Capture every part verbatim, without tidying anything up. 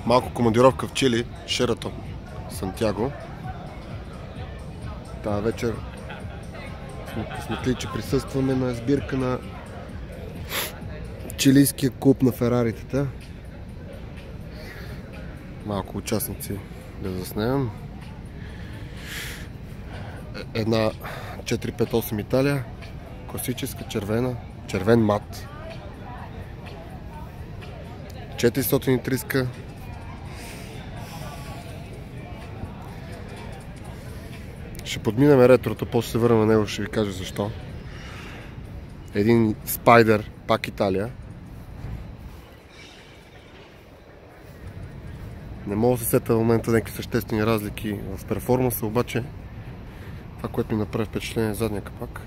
малко командировка в Чили, Шератон, Сантяго. Тази вечер сме късметли, че присъстваме на сбирка на чилийския клуб на фераритата. Малко участници да заснемем. Една четири пет осем Италия, класическа червена, червен мат. четиристотин и тридесет. Ще подминем ретрото, после се върнем на него, ще ви кажа защо. Един Спайдер, пак Италия. Не мога да се сета в момента някакви съществени разлики в перформанса, обаче това, което ми направи впечатление е задния капак.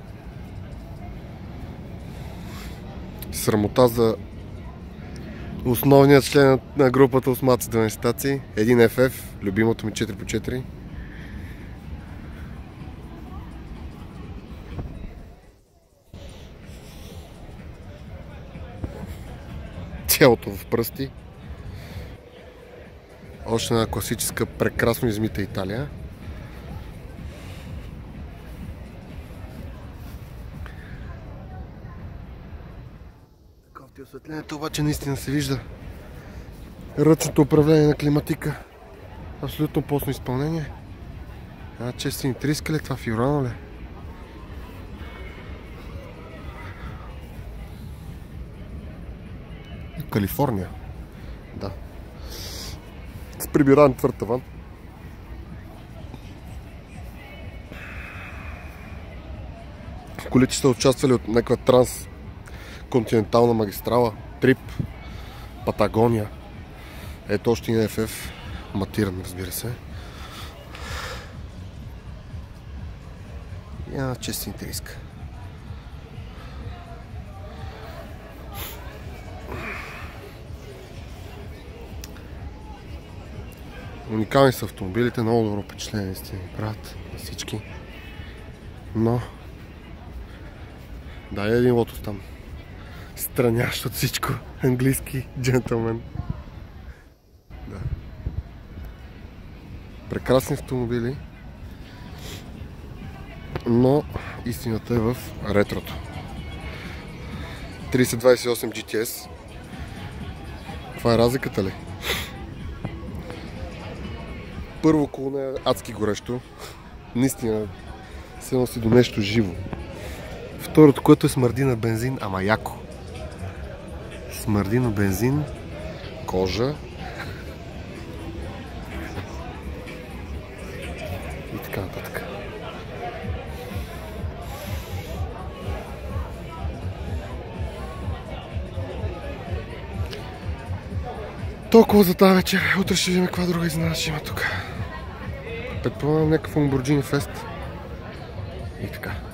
Срамота за основният член на групата Осмаци дванайсет стаци. Един еф еф, любимото ми четири по четири. Цялото в пръсти. Още една класическа, прекрасно измита Италия. Кофти осветлението, обаче наистина се вижда ръчното управление на климатика. Абсолютно постно изпълнение. А шестстотин и тридесет ли? Това Фиорано ли? Калифорния. Да. С прибиран твърд таван. Колите са участвали от някаква трансконтинентална магистрала, Трип, Патагония. Ето още един еф еф, матиран, разбира се. И една шестстотин и тридесет. Уникални са автомобилите, много добро впечатление наистина ми правят всички. Но да, е един лотос там. Странящ от всичко. Английски джентълмен. Да. Прекрасни автомобили. Но истината е в ретрото. тридесет двайсет и осем джи ти ес. Това е разликата ли? Първо, около нея адски горещо. Наистина се носи до нещо живо. Второто, което е смърди на бензин, ама яко. Смърди на бензин, кожа и така нататък. Толкова за тази вечер. Утре ще видим каква друга изненада ще има тук. Предполагам някакъв Lamborghini Fest. И така.